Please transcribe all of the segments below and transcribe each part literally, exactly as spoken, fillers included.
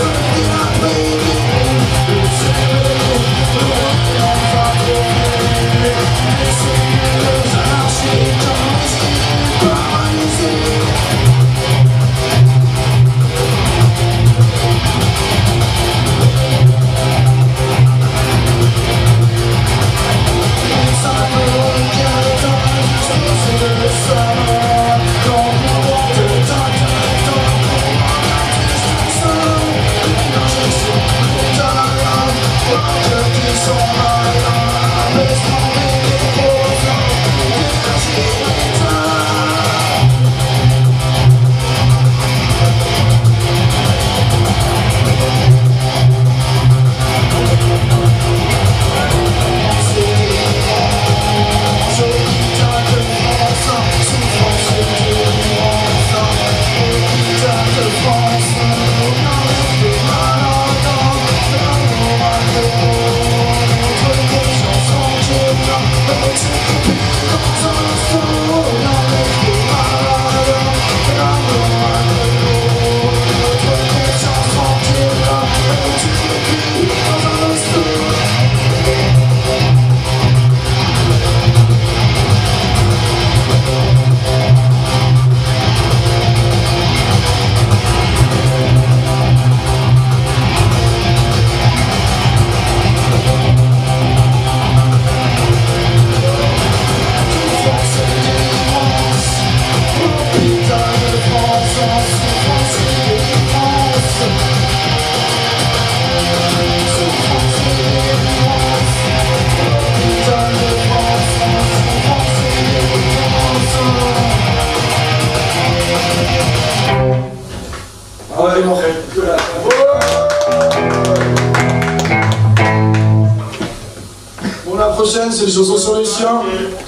Bon, la prochaine, c'est les chansons sur les chiens.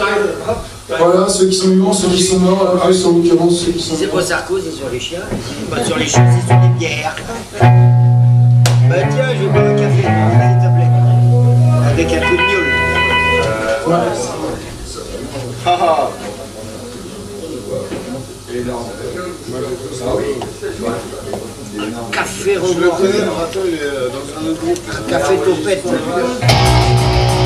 Voilà, ceux qui sont vivants, ceux qui sont morts, après, c'est en l'occurrence ceux qui sont c'est pas Sarkozy sur les chiens, pas sur les chiens, c'est sur les bières. Bah tiens, je vais boire un café, s'il te plaît. Avec un coup de miaule. Ouais. Ah ah. Café Romain. Je le connais, je me rappelle, dans un autre groupe. Café Topette.